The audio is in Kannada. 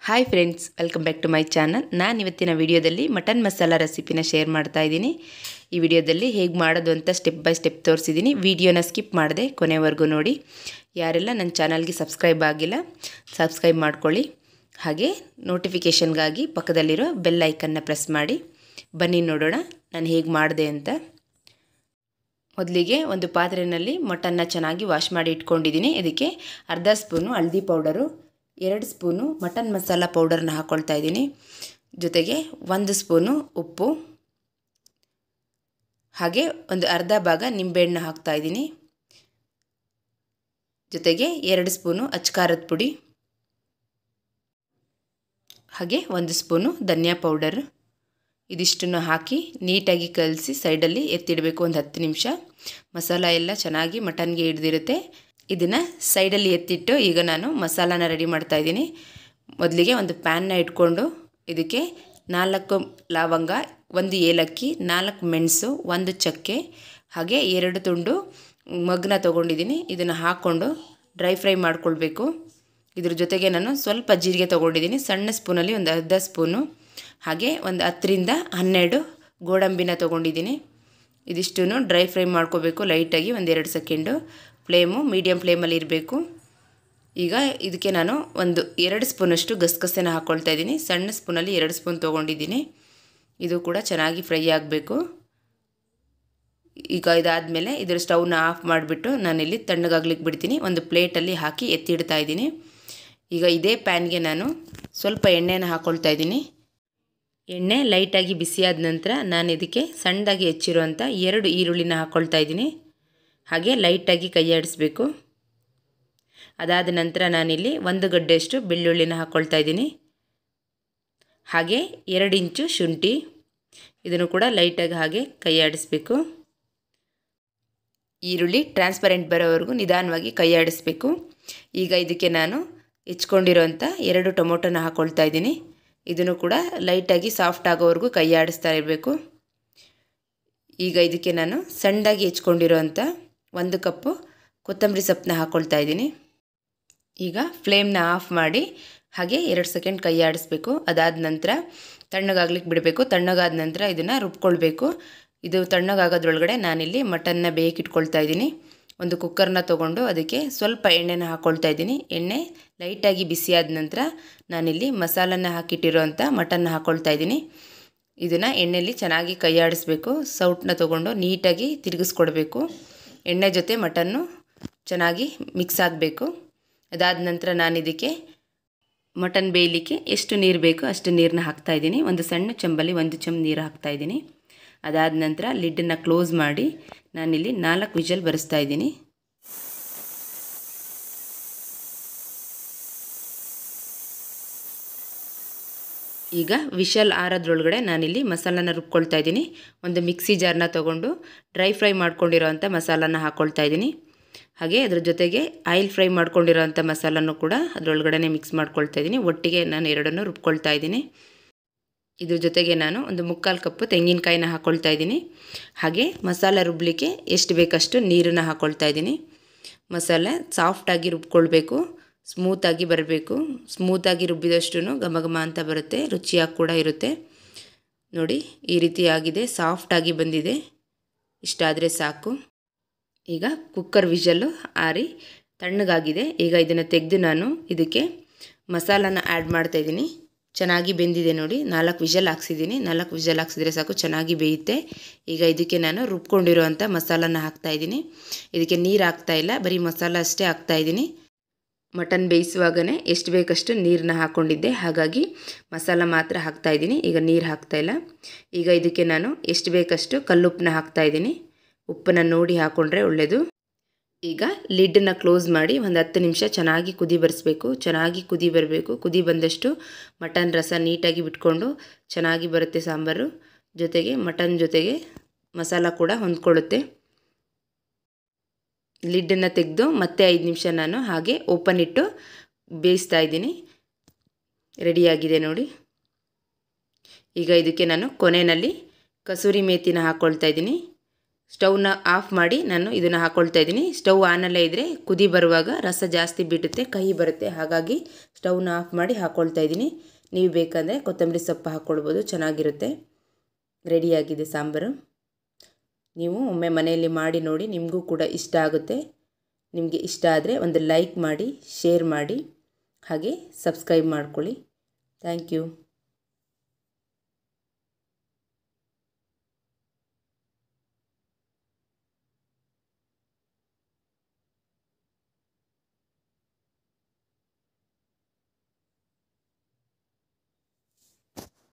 Hi friends, welcome back to my channel. ನಾನು ಇವತ್ತಿನ ವಿಡಿಯೋದಲ್ಲಿ ಮಟನ್ ಮಸಾಲ ರೆಸಿಪಿನ ಶೇರ್ ಮಾಡ್ತಾ ಇದ್ದೀನಿ. ಈ ವಿಡಿಯೋದಲ್ಲಿ ಹೇಗೆ ಮಾಡೋದು ಅಂತ ಸ್ಟೆಪ್ ಬೈ ಸ್ಟೆಪ್ ತೋರಿಸಿದ್ದೀನಿ. ವಿಡಿಯೋನ ಸ್ಕಿಪ್ ಮಾಡದೆ ಕೊನೆವರೆಗೂ ನೋಡಿ. ಯಾರೆಲ್ಲ ನನ್ನ ಚಾನಲ್ಗೆ ಸಬ್ಸ್ಕ್ರೈಬ್ ಆಗಿಲ್ಲ ಸಬ್ಸ್ಕ್ರೈಬ್ ಮಾಡ್ಕೊಳ್ಳಿ. ಹಾಗೆ ನೋಟಿಫಿಕೇಷನ್ಗಾಗಿ ಪಕ್ಕದಲ್ಲಿರೋ ಬೆಲ್ ಐಕನ್ನ ಪ್ರೆಸ್ ಮಾಡಿ. ಬನ್ನಿ ನೋಡೋಣ ನಾನು ಹೇಗೆ ಮಾಡಿದೆ ಅಂತ. ಮೊದಲಿಗೆ ಒಂದು ಪಾತ್ರೆಯಲ್ಲಿ ಮಟನ್ನ ಚೆನ್ನಾಗಿ ವಾಶ್ ಮಾಡಿ ಇಟ್ಕೊಂಡಿದ್ದೀನಿ. ಇದಕ್ಕೆ ಅರ್ಧ ಸ್ಪೂನು ಹಳದಿ ಪೌಡರು, 2 ಸ್ಪೂನು ಮಟನ್ ಮಸಾಲ ಪೌಡರ್ನ ಹಾಕ್ಕೊಳ್ತಾ ಇದ್ದೀನಿ. ಜೊತೆಗೆ 1 ಸ್ಪೂನು ಉಪ್ಪು, ಹಾಗೆ ಒಂದು ಅರ್ಧ ಭಾಗ ನಿಂಬೆಹಣ್ಣು ಹಾಕ್ತಾ ಇದ್ದೀನಿ. ಜೊತೆಗೆ 2 ಸ್ಪೂನು ಅಚ್ಚಕಾರದ ಪುಡಿ, ಹಾಗೆ 1 ಸ್ಪೂನು ಧನಿಯಾ ಪೌಡರ್. ಇದಿಷ್ಟನ್ನು ಹಾಕಿ ನೀಟಾಗಿ ಕಲಸಿ ಸೈಡಲ್ಲಿ ಎತ್ತಿಡಬೇಕು. ಒಂದು 10 ನಿಮಿಷ ಮಸಾಲ ಎಲ್ಲ ಚೆನ್ನಾಗಿ ಮಟನ್ಗೆ ಹಿಡಿದಿರುತ್ತೆ. ಇದನ್ನು ಸೈಡಲ್ಲಿ ಎತ್ತಿಟ್ಟು ಈಗ ನಾನು ಮಸಾಲಾನ ರೆಡಿ ಮಾಡ್ತಾ ಇದ್ದೀನಿ. ಮೊದಲಿಗೆ ಒಂದು ಪ್ಯಾನ್ನ ಇಟ್ಕೊಂಡು ಇದಕ್ಕೆ 4 ಲವಂಗ, 1 ಏಲಕ್ಕಿ, 4 ಮೆಣಸು, 1 ಚಕ್ಕೆ, ಹಾಗೆ 2 ತುಂಡು ಮಗ್ನ ತೊಗೊಂಡಿದ್ದೀನಿ. ಇದನ್ನು ಹಾಕ್ಕೊಂಡು ಡ್ರೈ ಫ್ರೈ ಮಾಡ್ಕೊಳ್ಬೇಕು. ಇದ್ರ ಜೊತೆಗೆ ನಾನು ಸ್ವಲ್ಪ ಜೀರಿಗೆ ತೊಗೊಂಡಿದ್ದೀನಿ, ಸಣ್ಣ ಸ್ಪೂನಲ್ಲಿ ಒಂದು ಅರ್ಧ ಸ್ಪೂನು, ಹಾಗೆ ಒಂದು 10ರಿಂದ 12 ಗೋಡಂಬಿನ ತೊಗೊಂಡಿದ್ದೀನಿ. ಇದಿಷ್ಟನ್ನು ಡ್ರೈ ಫ್ರೈ ಮಾಡ್ಕೋಬೇಕು ಲೈಟಾಗಿ. 1-2 ಸೆಕೆಂಡು ಫ್ಲೇಮು ಮೀಡಿಯಮ್ ಫ್ಲೇಮಲ್ಲಿ ಇರಬೇಕು. ಈಗ ಇದಕ್ಕೆ ನಾನು ಒಂದು 2 ಸ್ಪೂನಷ್ಟು ಗಸಗಸೆನ ಹಾಕ್ಕೊಳ್ತಾ ಇದ್ದೀನಿ. ಸಣ್ಣ ಸ್ಪೂನಲ್ಲಿ 2 ಸ್ಪೂನ್ ತೊಗೊಂಡಿದ್ದೀನಿ. ಇದು ಕೂಡ ಚೆನ್ನಾಗಿ ಫ್ರೈ ಆಗಬೇಕು. ಈಗ ಇದಾದಮೇಲೆ ಇದರ ಸ್ಟವ್ನ ಆಫ್ ಮಾಡಿಬಿಟ್ಟು ನಾನಿಲ್ಲಿ ತಣ್ಣಗಾಗ್ಲಿಕ್ಕೆ ಬಿಡ್ತೀನಿ. ಒಂದು ಪ್ಲೇಟಲ್ಲಿ ಹಾಕಿ ಎತ್ತಿಡ್ತಾ ಇದ್ದೀನಿ. ಈಗ ಇದೇ ಪ್ಯಾನ್ಗೆ ನಾನು ಸ್ವಲ್ಪ ಎಣ್ಣೆನ ಹಾಕ್ಕೊಳ್ತಾ ಇದ್ದೀನಿ. ಎಣ್ಣೆ ಲೈಟಾಗಿ ಬಿಸಿಯಾದ ನಂತರ ನಾನು ಇದಕ್ಕೆ ಸಣ್ಣದಾಗಿ ಹೆಚ್ಚಿರುವಂಥ 2 ಈರುಳ್ಳಿನ ಹಾಕ್ಕೊಳ್ತಾ ಇದ್ದೀನಿ. ಹಾಗೆ ಲೈಟಾಗಿ ಕೈ ಆಡಿಸ್ಬೇಕು. ಅದಾದ ನಂತರ ನಾನಿಲ್ಲಿ 1 ಗಡ್ಡೆಯಷ್ಟು ಬೆಳ್ಳುಳ್ಳಿನ ಹಾಕ್ಕೊಳ್ತಾ ಇದ್ದೀನಿ. ಹಾಗೆ 2 ಇಂಚು ಶುಂಠಿ, ಇದನ್ನು ಕೂಡ ಲೈಟಾಗಿ ಹಾಗೆ ಕೈ ಆಡಿಸ್ಬೇಕು. ಈರುಳ್ಳಿ ಟ್ರಾನ್ಸ್ಪರೆಂಟ್ ಬರೋವರೆಗೂ ನಿಧಾನವಾಗಿ ಕೈ ಆಡಿಸ್ಬೇಕು. ಈಗ ಇದಕ್ಕೆ ನಾನು ಹೆಚ್ಕೊಂಡಿರೋಂಥ 2 ಟೊಮೊಟೊನ ಹಾಕ್ಕೊಳ್ತಾ ಇದ್ದೀನಿ. ಇದನ್ನು ಕೂಡ ಲೈಟಾಗಿ ಸಾಫ್ಟ್ ಆಗೋವರೆಗೂ ಕೈ ಆಡಿಸ್ತಾ ಇರಬೇಕು. ಈಗ ಇದಕ್ಕೆ ನಾನು ಸಣ್ಣದಾಗಿ ಹೆಚ್ಕೊಂಡಿರೋಂಥ 1 ಕಪ್ಪು ಕೊತ್ತಂಬರಿ ಸೊಪ್ಪನ್ನ ಹಾಕ್ಕೊಳ್ತಾ ಇದ್ದೀನಿ. ಈಗ ಫ್ಲೇಮ್ನ ಆಫ್ ಮಾಡಿ ಹಾಗೆ 2 ಸೆಕೆಂಡ್ ಕೈ ಆಡಿಸ್ಬೇಕು. ಅದಾದ ನಂತರ ತಣ್ಣಗಾಗ್ಲಿಕ್ಕೆ ಬಿಡಬೇಕು. ತಣ್ಣಗಾದ ನಂತರ ಇದನ್ನು ರುಬ್ಕೊಳ್ಬೇಕು. ಇದು ತಣ್ಣಗಾಗೋದ್ರೊಳಗಡೆ ನಾನಿಲ್ಲಿ ಮಟನ್ನ ಬೇಯಿಸಿಟ್ಕೊಳ್ತಾ ಇದ್ದೀನಿ. ಒಂದು ಕುಕ್ಕರ್ನ ತೊಗೊಂಡು ಅದಕ್ಕೆ ಸ್ವಲ್ಪ ಎಣ್ಣೆನ ಹಾಕ್ಕೊಳ್ತಾ ಇದ್ದೀನಿ. ಎಣ್ಣೆ ಲೈಟಾಗಿ ಬಿಸಿಯಾದ ನಂತರ ನಾನಿಲ್ಲಿ ಮಸಾಲನ ಹಾಕಿಟ್ಟಿರೋಂಥ ಮಟನ್ನ ಹಾಕ್ಕೊಳ್ತಾ ಇದ್ದೀನಿ. ಇದನ್ನು ಎಣ್ಣೆಯಲ್ಲಿ ಚೆನ್ನಾಗಿ ಕೈ ಆಡಿಸ್ಬೇಕು. ಸೌಟನ್ನ ತೊಗೊಂಡು ನೀಟಾಗಿ ತಿರುಗಿಸ್ಕೊಡ್ಬೇಕು. ಎಣ್ಣೆ ಜೊತೆ ಮಟನ್ನು ಚೆನ್ನಾಗಿ ಮಿಕ್ಸ್ ಆಗಬೇಕು. ಅದಾದ ನಂತರ ನಾನು ಇದಕ್ಕೆ ಮಟನ್ ಬೇಯಲಿಕ್ಕೆ ಎಷ್ಟು ನೀರು ಬೇಕೋ ಅಷ್ಟು ನೀರನ್ನ ಹಾಕ್ತಾಯಿದ್ದೀನಿ. ಒಂದು ಸಣ್ಣ ಚಂಬಲ್ಲಿ 1 ಚಮಚ ನೀರು ಹಾಕ್ತಾಯಿದ್ದೀನಿ. ಅದಾದ ನಂತರ ಲಿಡ್ಡನ್ನು ಕ್ಲೋಸ್ ಮಾಡಿ ನಾನಿಲ್ಲಿ 4 ವಿಷಲ್ ಬರೆಸ್ತಾ ಇದ್ದೀನಿ. ಈಗ ವಿಷಲ್ ಆರೋದ್ರೊಳಗಡೆ ನಾನಿಲ್ಲಿ ಮಸಾಲಾನ ರುಬ್ಕೊಳ್ತಾ ಇದ್ದೀನಿ. ಒಂದು ಮಿಕ್ಸಿ ಜಾರ್ನ ತೊಗೊಂಡು ಡ್ರೈ ಫ್ರೈ ಮಾಡ್ಕೊಂಡಿರೋವಂಥ ಮಸಾಲಾನ ಹಾಕ್ಕೊಳ್ತಾ ಇದ್ದೀನಿ. ಹಾಗೆ ಅದ್ರ ಜೊತೆಗೆ ಆಯಿಲ್ ಫ್ರೈ ಮಾಡ್ಕೊಂಡಿರೋವಂಥ ಮಸಾಲನೂ ಕೂಡ ಅದರೊಳಗಡೆ ಮಿಕ್ಸ್ ಮಾಡ್ಕೊಳ್ತಾ ಇದ್ದೀನಿ. ಒಟ್ಟಿಗೆ ನಾನು 2 ರುಬ್ಕೊಳ್ತಾ ಇದ್ದೀನಿ. ಇದ್ರ ಜೊತೆಗೆ ನಾನು ಒಂದು 3/4 ಕಪ್ಪು ತೆಂಗಿನಕಾಯಿನ ಹಾಕ್ಕೊಳ್ತಾ ಇದ್ದೀನಿ. ಹಾಗೆ ಮಸಾಲ ರುಬ್ಬಲಿಕ್ಕೆ ಎಷ್ಟು ಬೇಕಷ್ಟು ನೀರನ್ನು ಹಾಕ್ಕೊಳ್ತಾ ಇದ್ದೀನಿ. ಮಸಾಲೆ ಸಾಫ್ಟಾಗಿ ರುಬ್ಕೊಳ್ಬೇಕು, ಸ್ಮೂತಾಗಿ ಬರಬೇಕು. ಸ್ಮೂತಾಗಿ ರುಬ್ಬಿದಷ್ಟು ಘಮ ಘಮ ಅಂತ ಬರುತ್ತೆ, ರುಚಿಯಾಗಿ ಕೂಡ ಇರುತ್ತೆ. ನೋಡಿ ಈ ರೀತಿ ಆಗಿದೆ, ಸಾಫ್ಟಾಗಿ ಬಂದಿದೆ. ಇಷ್ಟಾದರೆ ಸಾಕು. ಈಗ ಕುಕ್ಕರ್ ವಿಷಲ್ಲು ಆರಿ ತಣ್ಣಗಾಗಿದೆ. ಈಗ ಇದನ್ನು ತೆಗೆದು ನಾನು ಇದಕ್ಕೆ ಮಸಾಲಾನ ಆ್ಯಡ್ ಮಾಡ್ತಾಯಿದ್ದೀನಿ. ಚೆನ್ನಾಗಿ ಬೆಂದಿದೆ ನೋಡಿ. 4 ವಿಷಲ್ ಹಾಕ್ಸಿದ್ದೀನಿ. 4 ವಿಷಲ್ ಹಾಕ್ಸಿದ್ರೆ ಸಾಕು, ಚೆನ್ನಾಗಿ ಬೇಯುತ್ತೆ. ಈಗ ಇದಕ್ಕೆ ನಾನು ರುಬ್ಕೊಂಡಿರೋವಂಥ ಮಸಾಲಾನ ಹಾಕ್ತಾಯಿದ್ದೀನಿ. ಇದಕ್ಕೆ ನೀರು ಹಾಕ್ತಾಯಿಲ್ಲ, ಬರೀ ಮಸಾಲ ಅಷ್ಟೇ ಹಾಕ್ತಾಯಿದ್ದೀನಿ. ಮಟನ್ ಬೇಯಿಸುವಾಗಲೇ ಎಷ್ಟು ಬೇಕಷ್ಟು ನೀರನ್ನ ಹಾಕ್ಕೊಂಡಿದ್ದೆ, ಹಾಗಾಗಿ ಮಸಾಲ ಮಾತ್ರ ಹಾಕ್ತಾಯಿದ್ದೀನಿ. ಈಗ ನೀರು ಹಾಕ್ತಾಯಿಲ್ಲ. ಈಗ ಇದಕ್ಕೆ ನಾನು ಎಷ್ಟು ಬೇಕಷ್ಟು ಕಲ್ಲುಪ್ಪನ್ನ ಹಾಕ್ತಾಯಿದ್ದೀನಿ. ಉಪ್ಪನ್ನು ನೋಡಿ ಹಾಕ್ಕೊಂಡ್ರೆ ಒಳ್ಳೆಯದು. ಈಗ ಲಿಡ್ಡನ್ನು ಕ್ಲೋಸ್ ಮಾಡಿ ಒಂದು 10 ನಿಮಿಷ ಚೆನ್ನಾಗಿ ಕುದಿ ಬರಿಸ್ಬೇಕು. ಚೆನ್ನಾಗಿ ಕುದಿ ಬರಬೇಕು. ಕುದಿ ಬಂದಷ್ಟು ಮಟನ್ ರಸ ನೀಟಾಗಿ ಬಿಟ್ಕೊಂಡು ಚೆನ್ನಾಗಿ ಬರುತ್ತೆ ಸಾಂಬಾರು. ಜೊತೆಗೆ ಮಟನ್ ಜೊತೆಗೆ ಮಸಾಲ ಕೂಡ ಹೊಂದ್ಕೊಳ್ಳುತ್ತೆ. ಲಿಡ್ಡನ್ನು ತೆಗೆದು ಮತ್ತೆ 5 ನಿಮಿಷ ನಾನು ಹಾಗೆ ಓಪನ್ ಇಟ್ಟು ಬೇಯಿಸ್ತಾ ಇದ್ದೀನಿ. ರೆಡಿಯಾಗಿದೆ ನೋಡಿ. ಈಗ ಇದಕ್ಕೆ ನಾನು ಕೊನೆಯಲ್ಲಿ ಕಸೂರಿ ಮೇಥಿನ ಹಾಕ್ಕೊಳ್ತಾ ಇದ್ದೀನಿ. ಸ್ಟವ್ನ ಆಫ್ ಮಾಡಿ ನಾನು ಇದನ್ನು ಹಾಕ್ಕೊಳ್ತಾ ಇದ್ದೀನಿ. ಸ್ಟವ್ ಆನಲ್ಲೇ ಇದ್ದರೆ ಕುದಿ ಬರುವಾಗ ರಸ ಜಾಸ್ತಿ ಬಿಡುತ್ತೆ, ಕಹಿ ಬರುತ್ತೆ. ಹಾಗಾಗಿ ಸ್ಟವ್ನ ಆಫ್ ಮಾಡಿ ಹಾಕ್ಕೊಳ್ತಾ ಇದ್ದೀನಿ. ನೀವು ಬೇಕಂದರೆ ಕೊತ್ತಂಬರಿ ಸೊಪ್ಪು ಹಾಕ್ಕೊಳ್ಬೋದು, ಚೆನ್ನಾಗಿರುತ್ತೆ. ರೆಡಿಯಾಗಿದೆ ಸಾಂಬಾರು. ನೀವು ಒಮ್ಮೆ ಮನೆಯಲ್ಲಿ ಮಾಡಿ ನೋಡಿ, ನಿಮಗೂ ಕೂಡ ಇಷ್ಟ ಆಗುತ್ತೆ. ನಿಮಗೆ ಇಷ್ಟ ಆದರೆ ಒಂದು ಲೈಕ್ ಮಾಡಿ, ಶೇರ್ ಮಾಡಿ, ಹಾಗೆ ಸಬ್ಸ್ಕ್ರೈಬ್ ಮಾಡ್ಕೊಳ್ಳಿ. Thank you.